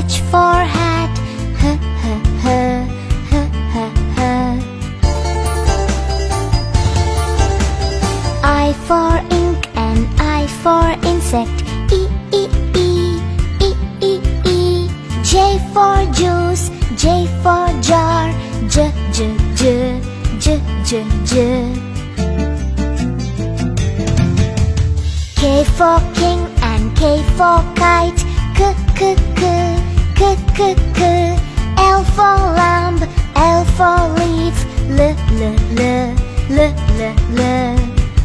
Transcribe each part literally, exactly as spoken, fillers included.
H for hat, h h h h h h. I for ink and I for insect, e e e e e e. J for juice, J for jar, j j j j j j. K for king and K for kite, k k k k k k. L for lamb, L for leaf, l l l l l l.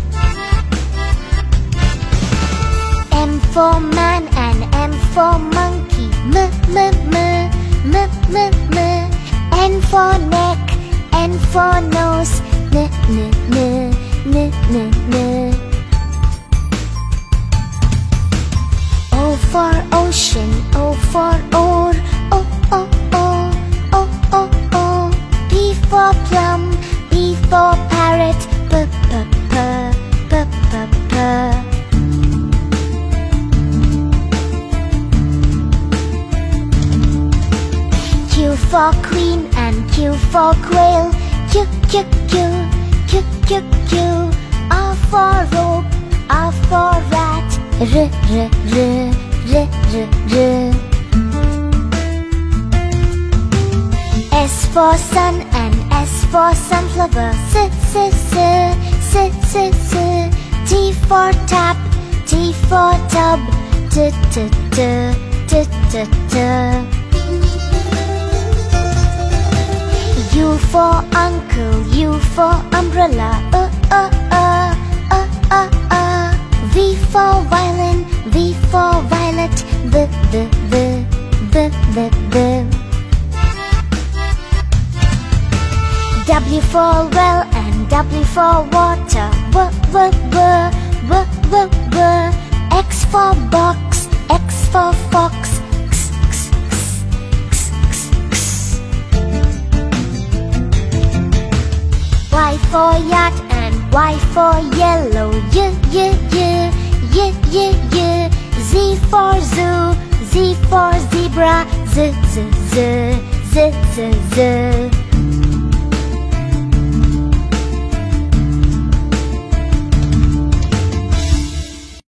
M for man and M for monkey, m m m m m m. N for neck, N for nose, n n n n n n. O for ocean, O for oar, o o o o o o. P for plum, P for parrot, p p p p p p. Q for queen and Q for quail, Q Q Q Q Q Q. R for rope, R for rat, r r r r r r. S for sun and S for sunflower, s s s s s s. T for tap, T for tub, t t t t t t. U for uncle, U for umbrella, uh uh uh uh uh uh. V for violin, V for violet, v v v v v v. W for well and W for water, w w w w w w. X for box, X for fox, x x x x x. Y for yacht and Y for yellow, y y y y y y. Z for zoo, Z for zebra, z z z z z z.